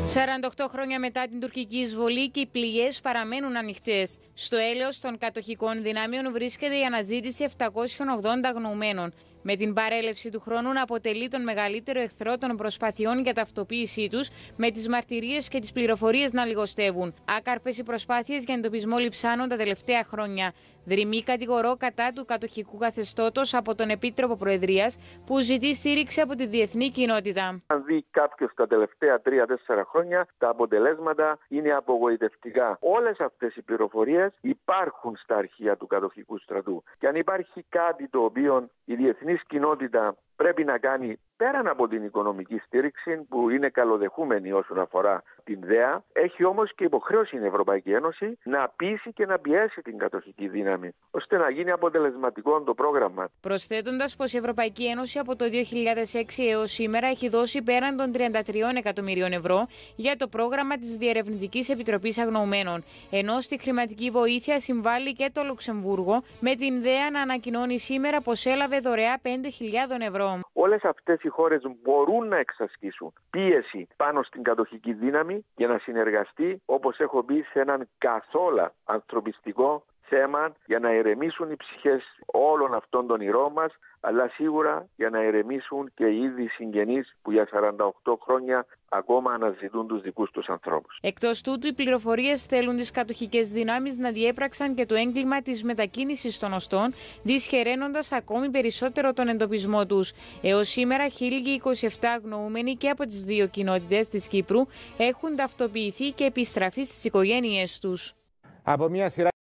48 χρόνια μετά την τουρκική εισβολή και οι πληγές παραμένουν ανοιχτές. Στο έλεος των κατοχικών δυνάμεων βρίσκεται η αναζήτηση 780 αγνοουμένων, με την παρέλευση του χρόνου να αποτελεί τον μεγαλύτερο εχθρό των προσπαθειών για ταυτοποίησή τους, με τις μαρτυρίες και τις πληροφορίες να λιγοστεύουν. Άκαρπες οι προσπάθειες για εντοπισμό λειψάνων τα τελευταία χρόνια. Δρυμή κατηγορώ κατά του κατοχικού καθεστώτος από τον Επίτροπο Προεδρίας, που ζητεί στήριξη από τη διεθνή κοινότητα. Αν δει κάποιος τα τελευταία 3-4 χρόνια, τα αποτελέσματα είναι απογοητευτικά. Όλες αυτές οι πληροφορίες υπάρχουν στα αρχεία του κατοχικού στρατού. Και αν υπάρχει κάτι το οποίο η διεθνής κοινότητα πρέπει να κάνει πέραν από την οικονομική στήριξη, που είναι καλοδεχούμενη όσον αφορά την ΔΕΑ, έχει όμως και υποχρέωση η Ευρωπαϊκή Ένωση να πείσει και να πιέσει την κατοχική δύναμη, ώστε να γίνει αποτελεσματικό το πρόγραμμα. Προσθέτοντας πως η Ευρωπαϊκή Ένωση από το 2006 έως σήμερα έχει δώσει πέραν των 33 εκατομμυρίων ευρώ για το πρόγραμμα της Διερευνητικής Επιτροπής Αγνοουμένων, ενώ στη χρηματική βοήθεια συμβάλλει και το Λουξεμβούργο, με την ΔΕΑ να ανακοινώνει σήμερα πως έλαβε δωρεά 5.000 ευρώ. Όλες αυτές οι χώρες μπορούν να εξασκήσουν πίεση πάνω στην κατοχική δύναμη για να συνεργαστεί, όπως έχω πει, σε έναν καθόλου ανθρωπιστικό θέμα, για να ηρεμήσουν οι ψυχές όλων αυτών των ηρώων μας, αλλά σίγουρα για να ηρεμήσουν και οι ίδιοι συγγενείς που για 48 χρόνια ακόμα αναζητούν τους δικούς τους ανθρώπους. Εκτός τούτου, οι πληροφορίες θέλουν τις κατοχικές δυνάμεις να διέπραξαν και το έγκλημα της μετακίνησης των οστών, δυσχεραίνοντας ακόμη περισσότερο τον εντοπισμό τους. Έως σήμερα, 1.027 αγνοούμενοι και από τις δύο κοινότητες της Κύπρου έχουν ταυτοποιηθεί και επιστραφεί στις οικογένειές τους. Από μια σειρά